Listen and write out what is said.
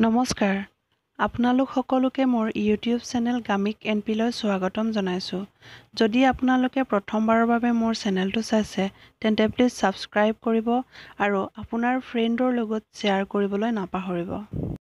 নমস্কাৰ আপোনালোক সকলোকে মোৰ ইউটিউব চেনেল গামিক এনপিলৈ স্বাগতম জনাইছোঁ। যদি আপোনালোকে প্ৰথমবাৰৰ বাবে মোৰ চেনেলটো চাইছে তেন্তে প্লিজ ছাবস্ক্ৰাইব কৰিব আৰু আপোনাৰ ফ্ৰেণ্ডৰ লগত শ্বেয়াৰ কৰিবলৈ নাপাহৰিব।